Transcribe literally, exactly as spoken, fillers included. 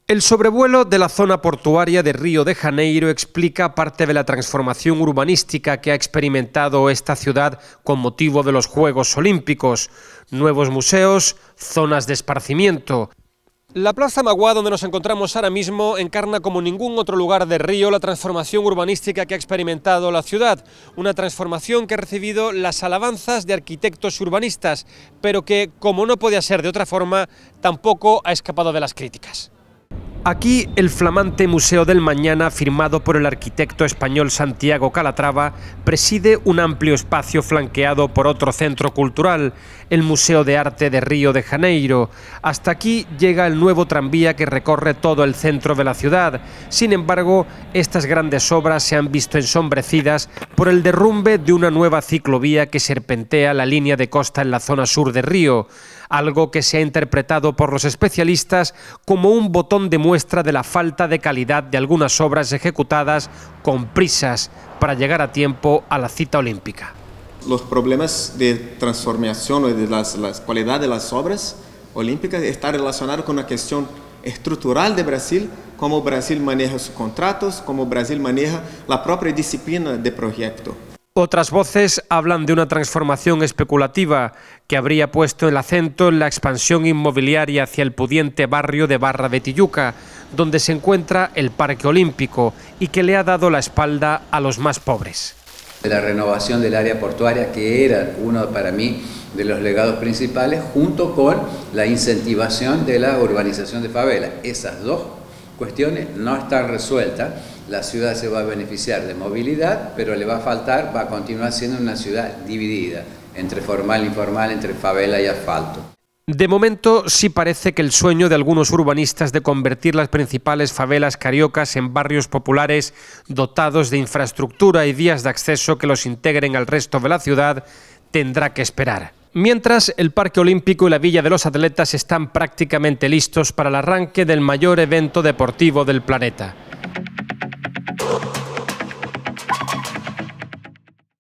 El sobrevuelo de la zona portuaria de Río de Janeiro explica parte de la transformación urbanística que ha experimentado esta ciudad con motivo de los Juegos Olímpicos. Nuevos museos, zonas de esparcimiento. La Plaza Maguá, donde nos encontramos ahora mismo, encarna como ningún otro lugar de Río la transformación urbanística que ha experimentado la ciudad. Una transformación que ha recibido las alabanzas de arquitectos urbanistas, pero que, como no podía ser de otra forma, tampoco ha escapado de las críticas. Aquí el flamante Museo del Mañana, firmado por el arquitecto español Santiago Calatrava, preside un amplio espacio flanqueado por otro centro cultural, el Museo de Arte de Río de Janeiro. Hasta aquí llega el nuevo tranvía que recorre todo el centro de la ciudad. Sin embargo, estas grandes obras se han visto ensombrecidas por el derrumbe de una nueva ciclovía que serpentea la línea de costa en la zona sur de Río, algo que se ha interpretado por los especialistas como un botón de muestra de la falta de calidad de algunas obras ejecutadas con prisas para llegar a tiempo a la cita olímpica. Los problemas de transformación o de las, la calidad de las obras olímpicas están relacionados con una cuestión estructural de Brasil, cómo Brasil maneja sus contratos, cómo Brasil maneja la propia disciplina de proyecto. Otras voces hablan de una transformación especulativa que habría puesto el acento en la expansión inmobiliaria hacia el pudiente barrio de Barra de Tijuca, donde se encuentra el Parque Olímpico y que le ha dado la espalda a los más pobres. La renovación del área portuaria, que era uno para mí de los legados principales, junto con la incentivación de la urbanización de favelas. Esas dos cuestiones no están resueltas. La ciudad se va a beneficiar de movilidad, pero le va a faltar, va a continuar siendo una ciudad dividida entre formal e informal, entre favela y asfalto. De momento sí parece que el sueño de algunos urbanistas de convertir las principales favelas cariocas en barrios populares dotados de infraestructura y vías de acceso que los integren al resto de la ciudad tendrá que esperar. Mientras, el Parque Olímpico y la Villa de los Atletas están prácticamente listos para el arranque del mayor evento deportivo del planeta.